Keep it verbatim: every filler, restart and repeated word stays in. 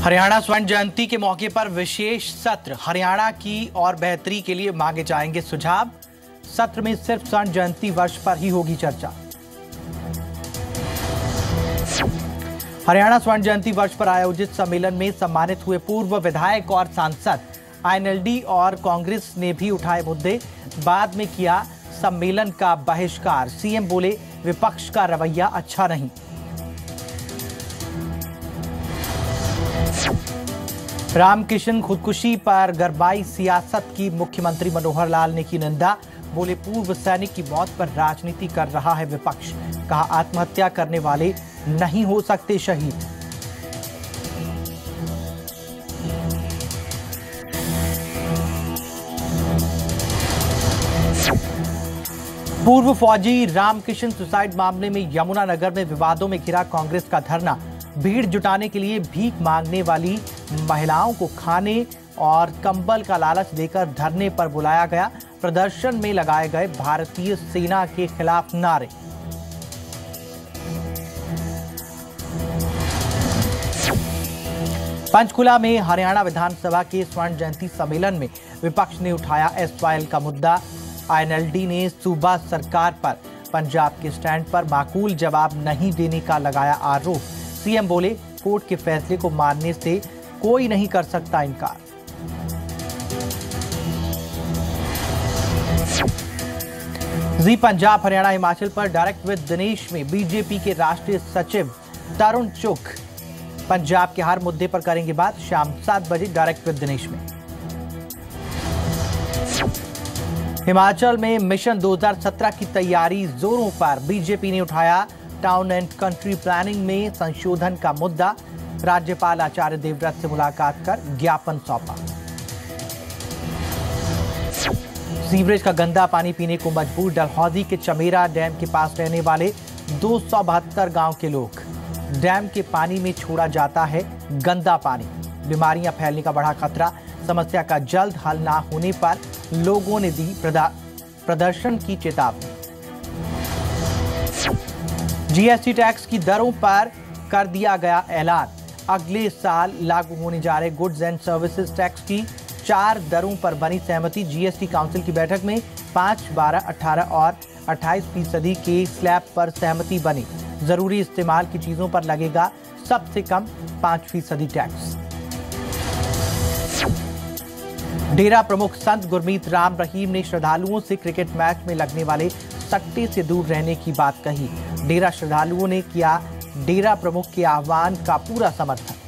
हरियाणा स्वर्ण जयंती के मौके पर विशेष सत्र। हरियाणा की और बेहतरी के लिए मांगे जाएंगे सुझाव। सत्र में सिर्फ स्वर्ण जयंती वर्ष पर ही होगी चर्चा। हरियाणा स्वर्ण जयंती वर्ष पर आयोजित सम्मेलन में सम्मानित हुए पूर्व विधायक और सांसद। आई एन एल डी और कांग्रेस ने भी उठाए मुद्दे। बाद में किया सम्मेलन का बहिष्कार। सी एम बोले, विपक्ष का रवैया अच्छा नहीं। रामकिशन खुदकुशी पर गरबाई सियासत की मुख्यमंत्री मनोहर लाल ने की निंदा। बोले, पूर्व सैनिक की मौत पर राजनीति कर रहा है विपक्ष। कहा, आत्महत्या करने वाले नहीं हो सकते शहीद। पूर्व फौजी रामकिशन सुसाइड मामले में यमुनानगर में विवादों में घिरा कांग्रेस का धरना। भीड़ जुटाने के लिए भीख मांगने वाली महिलाओं को खाने और कंबल का लालच देकर धरने पर बुलाया गया। प्रदर्शन में लगाए गए भारतीय सेना के खिलाफ नारे। पंचकुला में हरियाणा विधानसभा के स्वर्ण जयंती सम्मेलन में विपक्ष ने उठाया एस वाई एल का मुद्दा। आई एन एल डी ने सूबा सरकार पर पंजाब के स्टैंड पर माकूल जवाब नहीं देने का लगाया आरोप। सी एम बोले, कोर्ट के फैसले को मानने से कोई नहीं कर सकता इनकार। जी पंजाब हरियाणा हिमाचल पर डायरेक्ट विद दिनेश में बीजेपी के राष्ट्रीय सचिव तरुण चुग पंजाब के हर मुद्दे पर करेंगे बात। शाम सात बजे डायरेक्ट विद दिनेश में। हिमाचल में मिशन दो हज़ार सत्रह की तैयारी जोरों पर। बीजेपी ने उठाया टाउन एंड कंट्री प्लानिंग में संशोधन का मुद्दा। राज्यपाल आचार्य देवव्रत से मुलाकात कर ज्ञापन सौंपा। सीवरेज का गंदा पानी पीने को मजबूर डलहौजी के चमेरा डैम के पास रहने वाले दो सौ बहत्तर गांव के लोग। डैम के पानी में छोड़ा जाता है गंदा पानी। बीमारियां फैलने का बड़ा खतरा। समस्या का जल्द हल ना होने पर लोगों ने दी प्रदर्शन की चेतावनी। जी एस टी टैक्स की दरों पर कर दिया गया ऐलान। अगले साल लागू होने जा रहे गुड्स एंड सर्विसेज टैक्स की चार दरों पर बनी सहमति। जी एस टी काउंसिल की बैठक में पाँच, बारह, अठारह और अट्ठाईस फीसदी के स्लैब पर सहमति बनी। जरूरी इस्तेमाल की चीजों पर लगेगा सबसे कम पाँच फीसदी टैक्स। डेरा प्रमुख संत गुरमीत राम रहीम ने श्रद्धालुओं से क्रिकेट मैच में लगने वाले सट्टे से दूर रहने की बात कही। डेरा श्रद्धालुओं ने किया डेरा प्रमुख के आह्वान का पूरा समर्थन।